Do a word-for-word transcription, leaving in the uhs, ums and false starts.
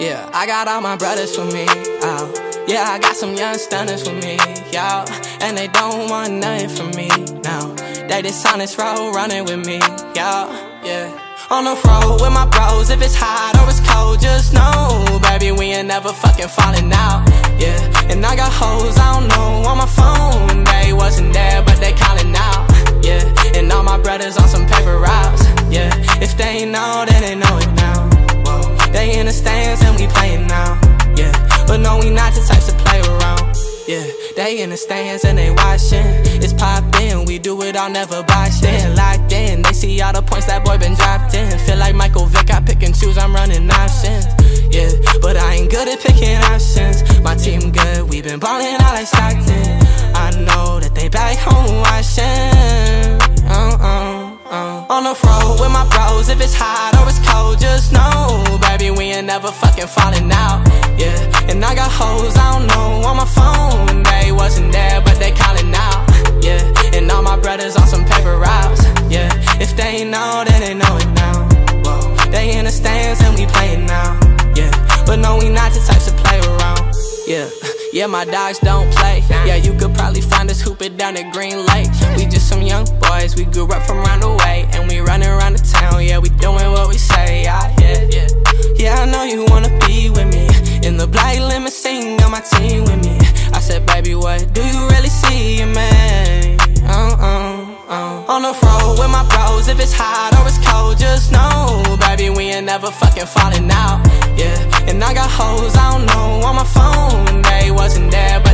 Yeah, I got all my brothers with me, oh. Yeah, I got some young stunners with me, yo. And they don't want nothing from me, no. They just on this road running with me, yo, yeah. On the road with my bros, if it's hot or it's cold, just know, baby, we ain't never fucking falling out, yeah. And I got hoes, I don't know, on my phone. They wasn't there, but they calling out, yeah. And all my brothers on some paper routes, yeah. If they ain't know, then they know it now. Whoa. They in the stands and we playing now, yeah. But no, we not the types to play around, yeah. They in the stands and they watching. It's poppin', we do it all, never boxing. Locked in, they see all the points that boy been dropped in. Feel like Michael Vick, I pick and choose, I'm running options, yeah. But I ain't good at picking options. My team good, we been ballin' out like Stockton. I know that they back home watching, uh, uh, uh. On the road with my bros, if it's hot or it's cold, just know, baby, we ain't never fucking falling out, yeah. And I got hoes, I don't know, on my phone. They wasn't there, but they calling out, yeah. And all my brothers on some paper routes, yeah. If they ain't know, then they know it now. Whoa. They in the stands and we playing now, yeah. But no, we not the types to play around, yeah. Yeah, my dogs don't play. Yeah, you could probably find us hooping down at Green Lake. We just some young boys, we grew up from round the way, and we running around the town, yeah, we doing what we say, yeah, yeah, yeah. Yeah, I know you wanna be with me, in the black limousine, got my team with me. I said, baby, what do you really see in me? Uh, uh, uh. On the road with my bros, if it's hot or it's cold, just know, baby, we ain't never fucking falling out, yeah. And I got hoes, I don't know, on my phone. They wasn't there, but